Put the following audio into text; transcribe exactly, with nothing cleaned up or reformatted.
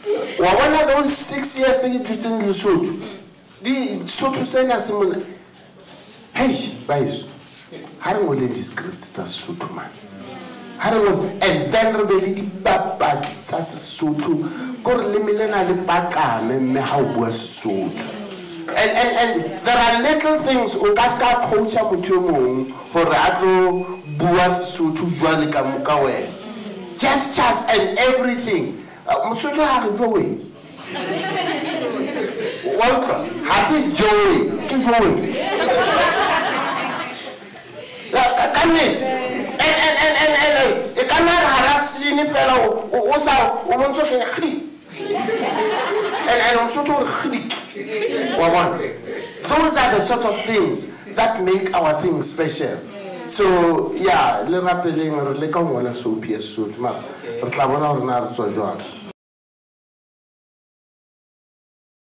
One of those six years thing to send you so the so to send us someone. Hey, guys, how do we describe this so to man? How do we and then rebelli di papa that's so to go limilena le paka me how was so to. And, and, and there are little things o ka ska coacha motho mong hore a tlo bua so to jwale ka moka we. Gestures and everything. Mosotho ha re jowe. Welcome. Has it joy? Ke jowe. Can it? And and and and and e kana harass ni fela o sa o bontsho ke khri. And and mosotho re khri. Those are the sort of things that make our thing special. So yeah, le rapeleng re le ka ngola so P S so ma re tla bona re na re tswa jwang.